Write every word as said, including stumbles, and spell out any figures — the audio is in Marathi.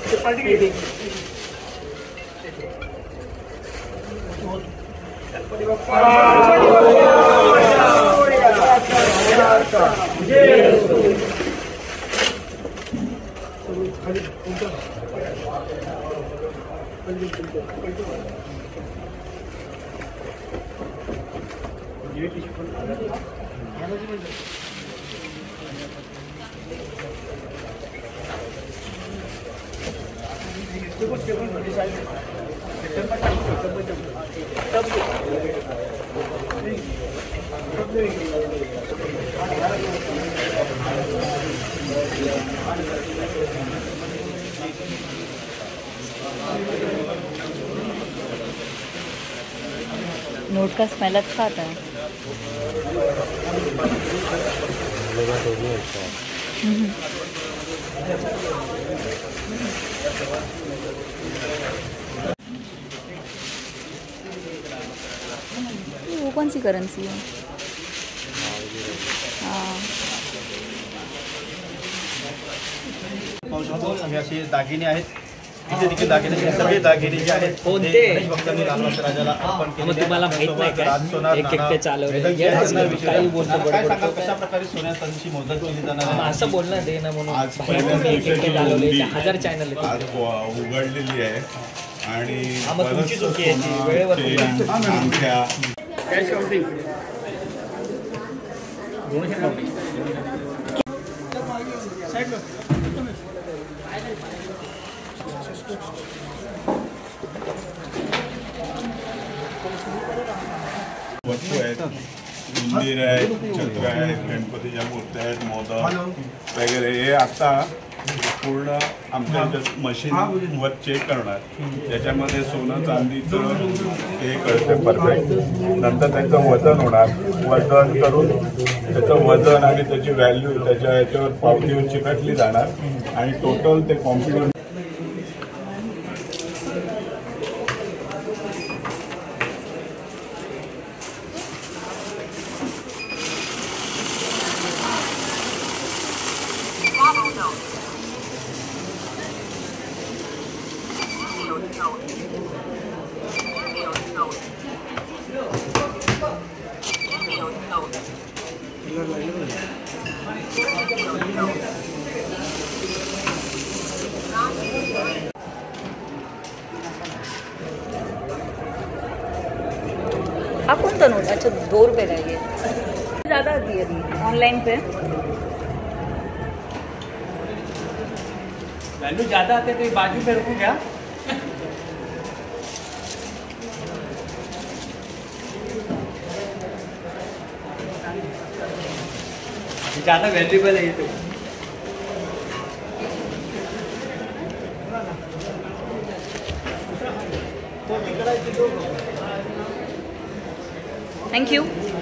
नोट का स्मेल अच्छा आता है। वो कौन सी करेंसी है? हाँ, असे दागिने आहेत, इथे देखील दागिने सगळे दागिने जे आहेत कोणते भक्तांनी रामदास राजाला अर्पण केले। मग तुम्हाला माहित नाही का एक एक ते चालवले काही बोलतो बडबड कशा प्रकारे सोन्या चांदीची मोजदाद केली जाणार आहे असं बोलणं दे ना म्हणून आज एक एक ते चालवले हजार चॅनल आज उघडलेली आहे आणि तुमची चुकी आहे ती वेळेवर आमच्या कॅश काउंटिंग डोनेशन काउंटिंग वस्तू आहेत, मंदिर आहेत, चक्र आहेत, गणपतीच्या मूर्त्या आहेत, मोदक वगैरे हे आता पूर्ण आमच्या मशीन वर चेक करणार, त्याच्यामध्ये सोनं चांदीचं हे कळतं परफेक्ट। नंतर त्याचं वजन होणार, वजन करून त्याचं वजन आणि त्याची व्हॅल्यू त्याच्या याच्यावर पावतीवर चिकटली जाणार आणि टोटल ते कॉम्प्युटर हा कौन नोट? अच्छा, दो रुपये का ये ज़्यादा दिए अभी ऑनलाइन पे। वैल्यू ज़्यादा आते तो बाजू पे रुकू क्या? ज़्यादा वैल्यूबल है ये तो। Thank you.